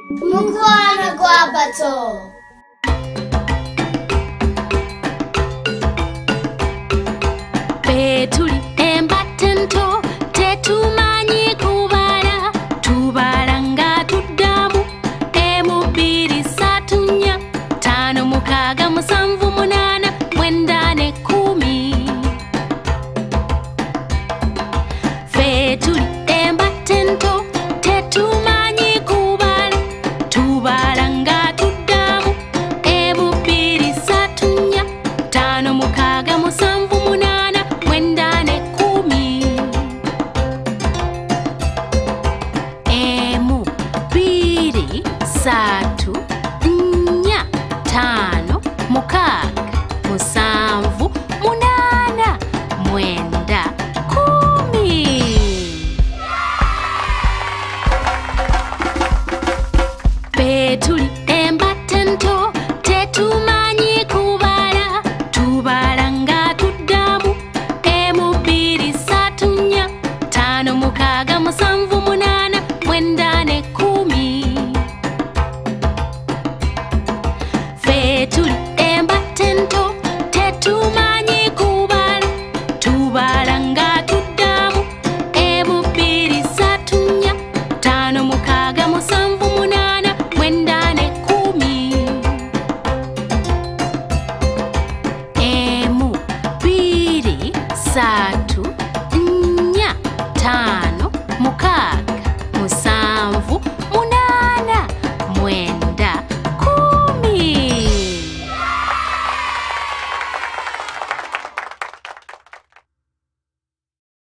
Mukwano gw'abato. Ffe tuli embaata ento, tetumanyi kubala. Tubala nga tuddamu, emu, bbiri, ssatu, nnya, ttaano, mukaaga, musanvu, munaana, mwenda ne kkumi. Ffe tuli embaata ento, tetumanyi kubala. Tubala nga tuddamu, emu, bbiri, ssatu, nnya, ttaano, mukaaga, musanvu, munaana, mwenda ne kkumi. Emu, bbiri, ssatu.